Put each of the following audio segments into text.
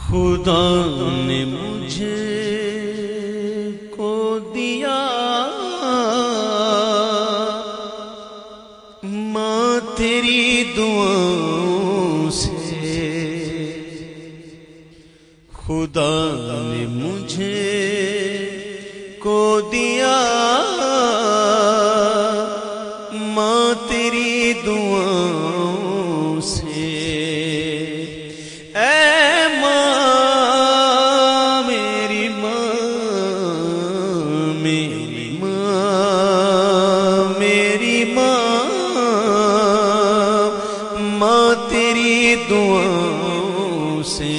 خدا نے مجھے کو دیا ماں تیری دعاؤں سے، خدا نے مجھے کو دیا ماں تیری دعاؤں سے۔ دعاؤں سے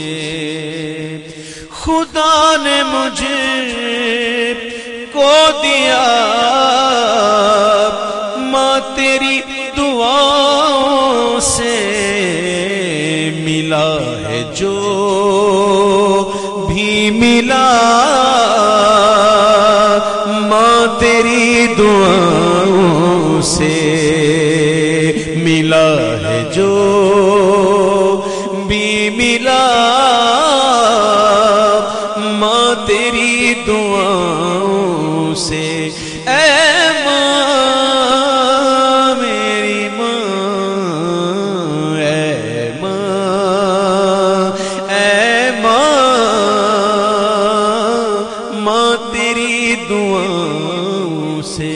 خدا نے مجھے کو دیا ماں تیری دعاؤں سے، ملا ہے جو بھی ملا ماں تیری دعاؤں سے، ملا ہے جو بھی ملا ماں تیری دعاؤں سے۔ اے ماں میری ماں، اے ماں، اے ماں، ماں تیری دعاؤں سے۔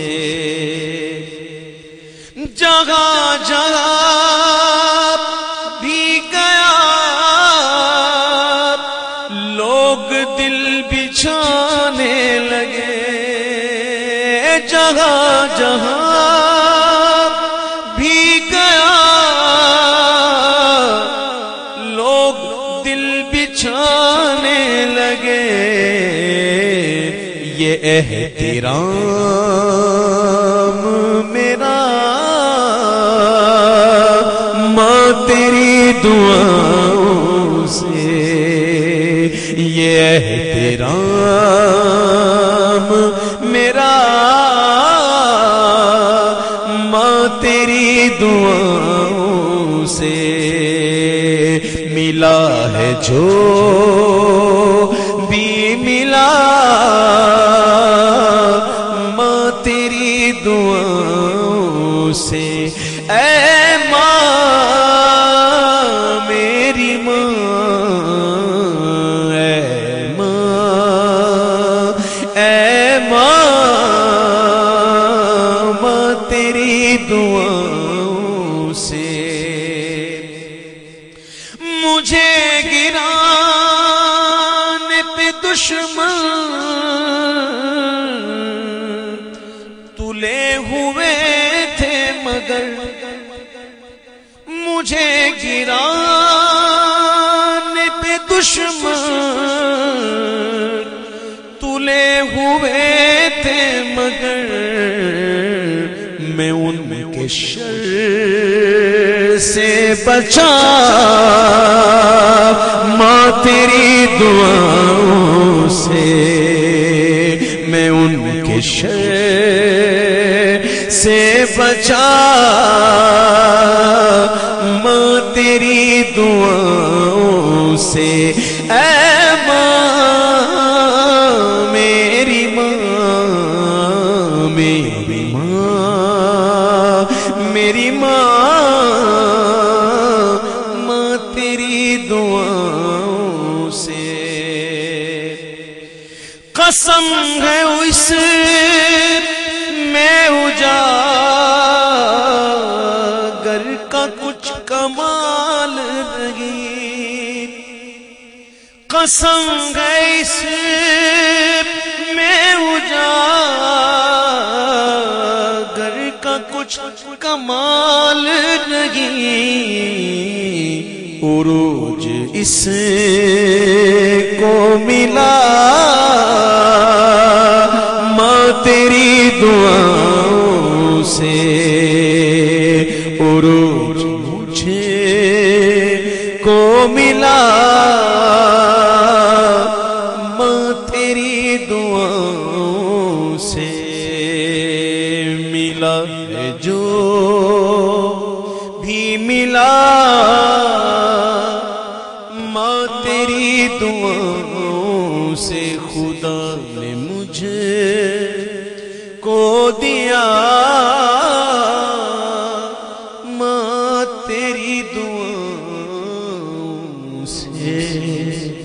جگہ جگہ بھی گیا لوگ دل بچھانے لگے، جگہ جہاں بھی گیا لوگ دل بچھانے لگے، یہ احترام میرا ماں تیری دعاؤں سے، یہ احترام میرا ماں تیری دعاؤں سے، ملا ہے جو بھی ملا ماں تیری دعاؤں سے۔ اے ماں میری ماں، اے ماں، اے ماں، ماں تیری دعاؤں سے۔ مجھے گرانے پہ دشمن تلے ہوئے تھے مگر، مجھے گرانے پہ دشمن تلے ہوئے تھے مگر، میں ان کے شر سے بچا ماں تیری دعاؤں سے، میں ان کے شر سے بچا ماں تیری دعاؤں سے۔ اے ماں میری ماں، میری ماں، میری ماں، ماں تیری دعاؤں سے۔ قسم ہے اس میں اجاگر کا کچھ کمال نہیں، قسم ہے اس میں اجاگر کا کچھ کمال نہیں، عروج اس کو ملا ماں تیری دعاؤں سے، عروج مجھے کو ملا ماں تیری دعاؤں سے، ملا ہے جو بھی ملا ماں تیری تیری دعاؤں سے خدا نے مجھے کو دیا، ماں تیری دعاؤں سے